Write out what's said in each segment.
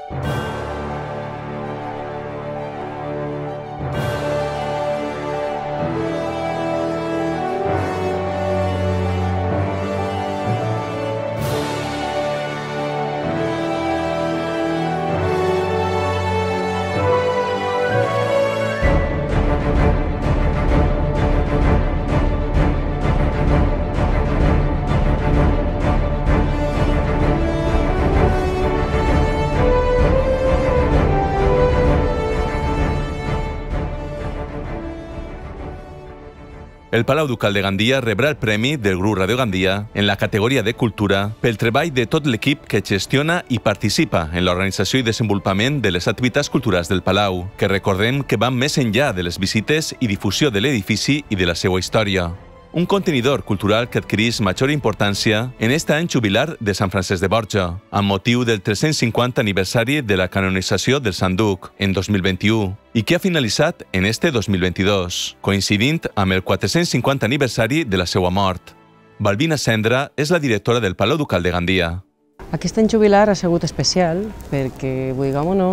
El Palau Ducal de Gandia rebrà el premi del grup Radio Gandia en la categoria de Cultura pel treball de tot l'equip que gestiona i participa en l'organització i desenvolupament de les activitats culturals del Palau, que recordem que van més enllà de les visites i difusió de l'edifici i de la seva història. Un contenidor cultural que adquireix major importància en aquest any jubilar de Sant Francesc de Borja, amb motiu del 350 aniversari de la canonització del Sant Duc en 2021 i que ha finalitzat en este 2022, coincidint amb el 450 aniversari de la seva mort. Balbina Cendra és la directora del Palau Ducal de Gandia. Aquest any jubilar ha sigut especial perquè, vulguem o no,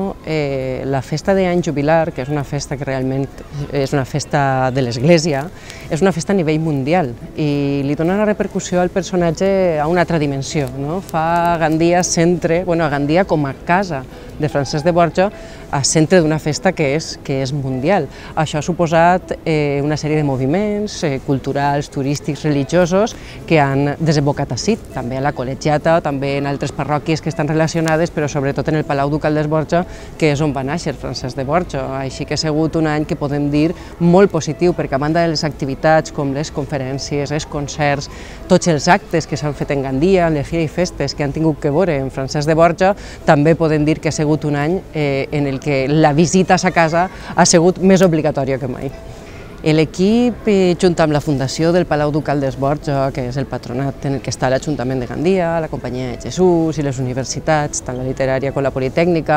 la festa d'any jubilar, que és una festa que realment és una festa de l'Església, és una festa a nivell mundial i li dona una repercussió al personatge a una altra dimensió. Fa Gandia centre, a Gandia com a casa de Francesc de Borja, a centre d'una festa que és mundial. Això ha suposat una sèrie de moviments culturals, turístics, religiosos que han desembocat ací, també a la Col·legiata, també en altres parròquies que estan relacionades, però sobretot en el Palau Ducal de Borja, que és on va néixer Francesc de Borja. Així que ha sigut un any que podem dir molt positiu, perquè a banda de les activitats com les conferències, els concerts, tots els actes que s'han fet en Gandia, les fires i festes que han tingut que veure en Francesc de Borja, també podem dir que ha sigut un any en el que la visita a sa casa ha sigut més obligatòria que mai. L'equip, junt amb la Fundació del Palau Ducal de Borja, que és el patronat en el que està l'Ajuntament de Gandia, la Companyia de Jesús i les universitats, tant la literària com la politècnica,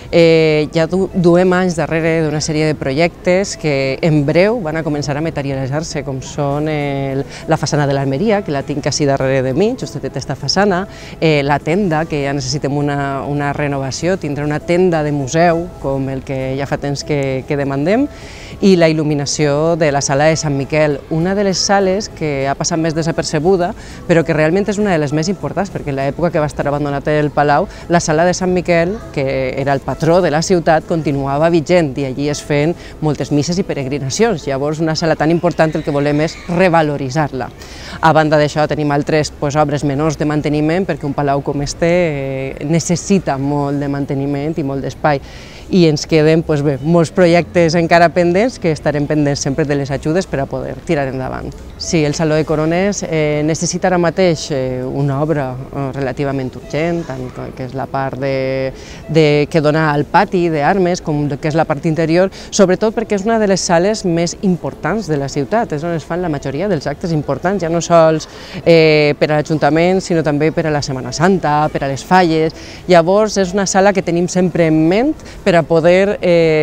ja duem anys darrere d'una sèrie de projectes que en breu van a començar a materialitzar-se, com són la façana de l'Almeria, que la tinc així darrere de mi, justet aquesta façana, la tenda, que ja necessitem una renovació, tindrà una tenda de museu, com el que ja fa temps que demandem, i la il·luminació de la sala de Sant Miquel, una de les sales que ha passat més desapercebuda, però que realment és una de les més importants, perquè en l'època que va estar abandonat el Palau, la sala de Sant Miquel, que era el patró de la ciutat, continuava vigent i allí es feien moltes misses i peregrinacions. Llavors, una sala tan important el que volem és revaloritzar-la. A banda d'això, tenim altres obres menors de manteniment, perquè un palau com este necessita molt de manteniment i molt d'espai. I ens queden molts projectes encara pendents que estarem pendents sempre de les ajudes per a poder tirar endavant. Sí, el Saló de Corones necessita ara mateix una obra relativament urgent, tant que és la part que dona al pati d'armes com que és la part interior, sobretot perquè és una de les sales més importants de la ciutat, és on es fan la majoria dels actes importants, ja no sols per a l'Ajuntament, sinó també per a la Setmana Santa, per a les falles. Llavors és una sala que tenim sempre en ment per a poder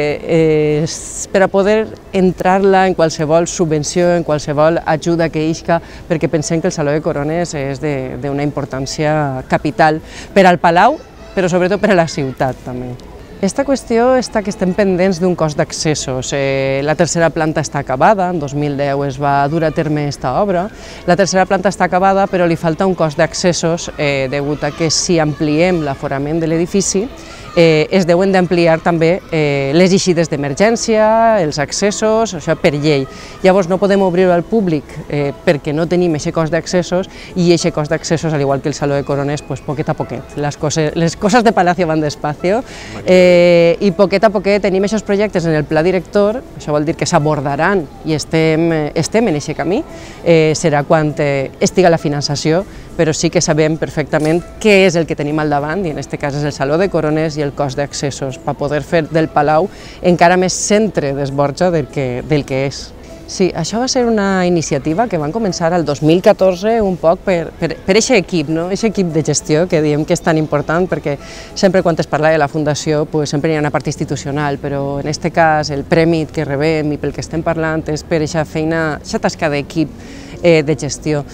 entrar-la en qualsevol subvenció, en qualsevol ajuda que isca, perquè pensem que el Saló de Corones és d'una importància capital per al Palau, però sobretot per a la ciutat també. Aquesta qüestió està que estem pendents d'un cos d'accessos. La tercera planta està acabada, en 2010 es va dur a terme aquesta obra. La tercera planta està acabada, però li falta un cos d'accessos degut a que si ampliem l'aforament de l'edifici, es deuen d'ampliar també les eixides d'emergència, els accessos, això per llei. Llavors no podem obrir-ho al públic perquè no tenim aquest cos d'accessos i aquest cos d'accessos, al igual que el Saló de Corones, poquet a poquet. Les coses de Palacio van despacio i poquet a poquet tenim aquests projectes en el pla director, això vol dir que s'abordaran i estem en aquest camí, serà quan estiga la finançació, però sí que sabem perfectament què és el que tenim al davant, i en aquest cas és el Saló de Corones i el cos d'accessos, per poder fer del Palau encara més centre de Borja del que és. Sí, això va ser una iniciativa que van començar el 2014 un poc per aquest equip, aquest equip de gestió que diem que és tan important, perquè sempre quan es parla de la Fundació sempre hi ha una part institucional, però en aquest cas el premi que rebem i pel que estem parlant és per aquesta feina, aquesta tasca d'equip de gestió.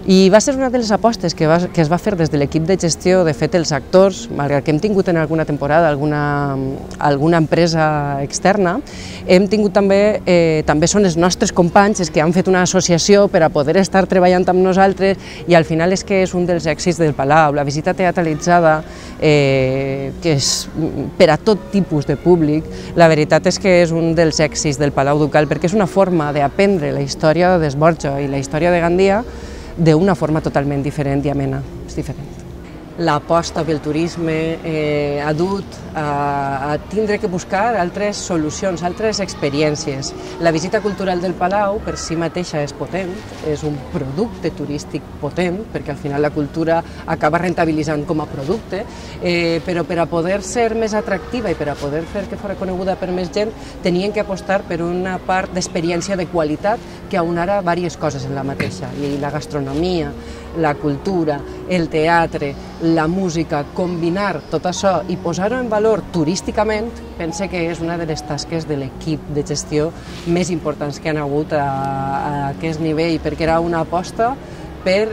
I va ser una de les apostes que es va fer des de l'equip de gestió. De fet, els actors, malgrat que hem tingut en alguna temporada alguna empresa externa, hem tingut també són els nostres companys els que han fet una associació per a poder estar treballant amb nosaltres, i al final és que és un dels èxits del Palau. La visita teatralitzada, que és per a tot tipus de públic, la veritat és que és un dels èxits del Palau Ducal, perquè és una forma d'aprendre la història de Borja i la història de Gandia d'una forma totalment diferent i amena. És diferent. L'aposta pel turisme ha dut a tindre que buscar altres solucions, altres experiències. La visita cultural del Palau per si mateixa és potent, és un producte turístic potent, perquè al final la cultura acaba rentabilitzant com a producte, però per a poder ser més atractiva i per a poder fer que fos coneguda per més gent, tenien que apostar per una part d'experiència de qualitat que aunara diverses coses en la mateixa, i la gastronomia, la cultura, el teatre, la música, combinar tot això i posar-ho en valor turísticament, pense que és una de les tasques de l'equip de gestió més importants que han hagut a aquest nivell, perquè era una aposta per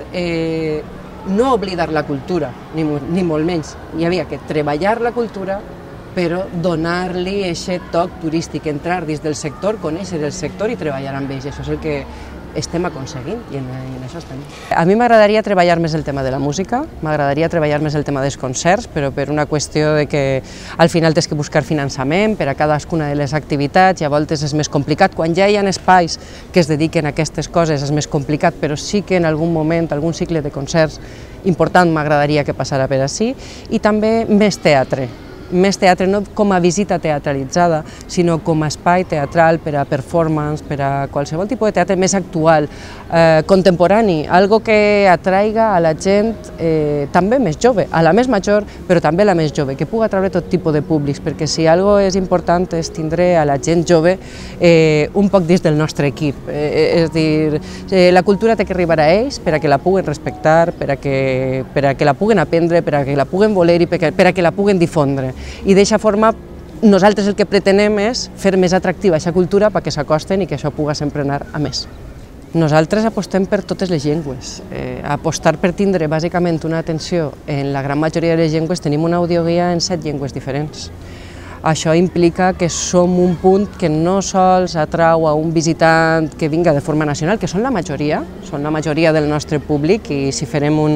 no oblidar la cultura, ni molt menys. Hi havia que treballar la cultura, però donar-li aquest toc turístic, entrar dins del sector, conèixer el sector i treballar amb ells. Això és el que estem aconseguint i en això estem. A mi m'agradaria treballar més el tema de la música, m'agradaria treballar més el tema dels concerts, però per una qüestió de que al final tens que buscar finançament per a cadascuna de les activitats, i a voltes és més complicat. Quan ja hi ha espais que es dediquen a aquestes coses és més complicat, però sí que en algun moment, algun cicle de concerts important m'agradaria que passara per ací, i també més teatre, no com a visita teatralitzada, sinó com a espai teatral per a performance, per a qualsevol tipus de teatre més actual, contemporani, algo que atraiga a la gent també més jove, a la més major, però també a la més jove, que pugui atraure tot tipus de públics, perquè si algo és important és tindre a la gent jove un poc dins del nostre equip. És dir, la cultura té que arribar a ells per a que la puguen respectar, per a que la puguen aprendre, per a que la puguen voler i per a que la puguen difondre. I d'aquesta forma nosaltres el que pretenem és fer més atractiva aquesta cultura perquè s'acosten i que això pugui sempre anar a més. Nosaltres apostem per totes les llengües. Apostar per tindre bàsicament una atenció en la gran majoria de les llengües. Tenim una audioguia en 7 llengües diferents. Això implica que som un punt que no sols atrau a un visitant que vinga de forma nacional, que són la majoria del nostre públic, i si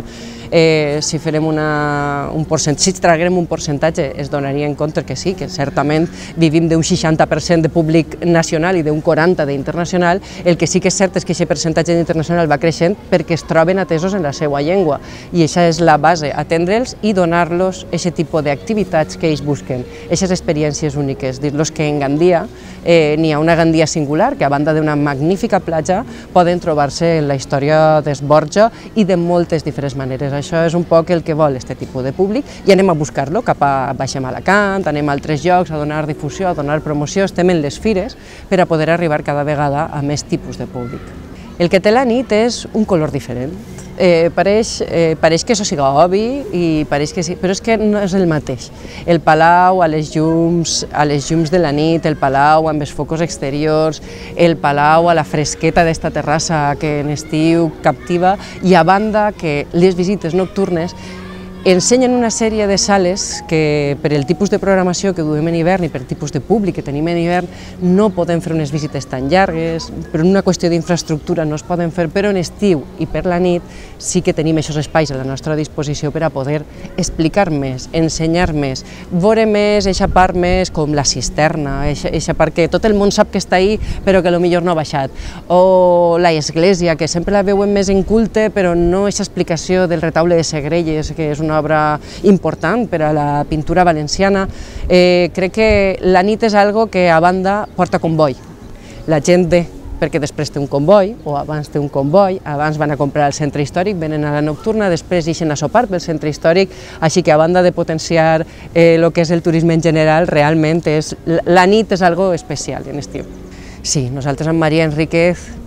traguem un percentatge es donaria en compte que sí, que certament vivim d'un 60% de públic nacional i d'un 40% d'internacional. El que sí que és cert és que aquest percentatge d'internacional va creixent perquè es troben atesos en la seva llengua, i aquesta és la base, atendre'ls i donar-los aquest tipus d'activitats que ells busquen, aquestes experiències úniques. Dir-los que en Gandia n'hi ha una Gandia singular, que a banda d'una magnífica platja poden trobar-se en la història d'Esborja i de moltes diferents maneres. Això és un poc el que vol aquest tipus de públic, i anem a buscar-lo, baixem a Alacant, anem a altres llocs a donar difusió, a donar promoció, estem en les fires per a poder arribar cada vegada a més tipus de públic. El que té la nit és un color diferent. Pareix que això siga obvi, però és que no és el mateix. El Palau a les llums de la nit, el Palau amb els focus exteriors, el Palau a la fresqueta d'esta terrassa que en estiu captiva, i a banda que les visites nocturnes ensenyen una sèrie de sales que per el tipus de programació que duem en hivern i per tipus de públic que tenim en hivern no podem fer unes visites tan llargues, per una qüestió d'infraestructura no es poden fer, però en estiu i per la nit sí que tenim aquests espais a la nostra disposició per a poder explicar més, ensenyar més, veure més aquesta part més com la cisterna, aquesta part que tot el món sap que està ahí però que potser no ha baixat, o la església, que sempre la veuen més en culte però no aquesta explicació del retaule de Segrelles, que és una obra important per a la pintura valenciana. Crec que la nit és algo que a banda porta comboi. La gent ve perquè després té un comboi, o abans té un comboi, abans van a comprar al centre històric, venen a la nocturna, després ixen a sopar pel centre històric, així que a banda de potenciar el que és el turisme en general, realment la nit és algo especial en estiu. Sí, nosaltres amb Maria Enríquez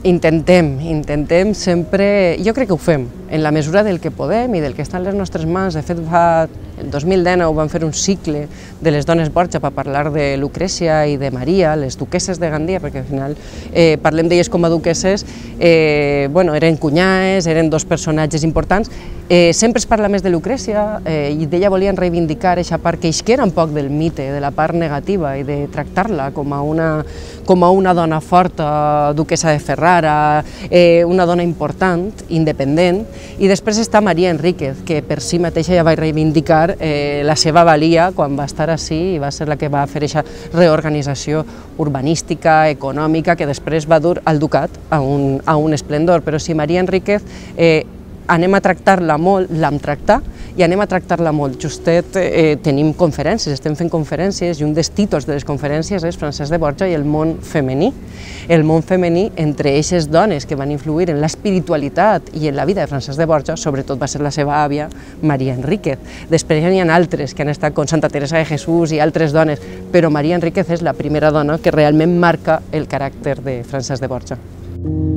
Intentem sempre, jo crec que ho fem, en la mesura del que podem i del que està en les nostres mans. De fet, el 2019 vam fer un cicle de les dones Borja per parlar de Lucrècia i de Maria, les duquesses de Gandia, perquè al final parlem d'elles com a duquesses, eren cunyades, eren dos personatges importants. Sempre es parla més de Lucrècia i d'ella volien reivindicar aquesta part que isquera un poc del mite, de la part negativa, i de tractar-la com a una dona forta, duquessa de Ferrara, una dona important, independent. I després està Maria Enríquez, que per si mateixa ja va reivindicar la seva valia quan va estar ací i va ser la que va fer aquesta reorganització urbanística, econòmica, que després va dur al ducat a un esplendor. Però si Maria Enríquez anem a tractar-la molt, l'hem tractat, i anem a tractar-la molt. Justet tenim conferències, estem fent conferències, i un dels títols de les conferències és Francesc de Borja i el món femení. El món femení, entre eixes dones que van influir en l'espiritualitat i en la vida de Francesc de Borja, sobretot va ser la seva àvia, Maria Enríquez. Després n'hi ha altres que han estat com Santa Teresa de Jesús i altres dones, però Maria Enríquez és la primera dona que realment marca el caràcter de Francesc de Borja.